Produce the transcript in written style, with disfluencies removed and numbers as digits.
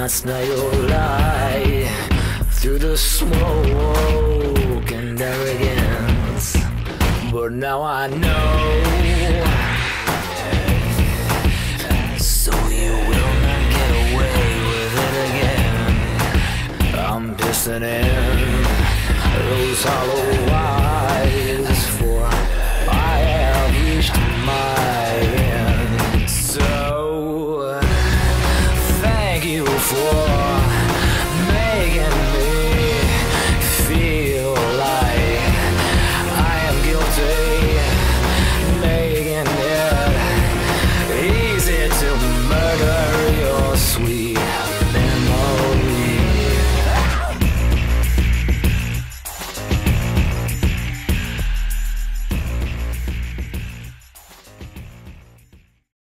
not smell your light through the smoke and arrogance. But now I know, so you will not get away with it again. I'm pissing in those hollow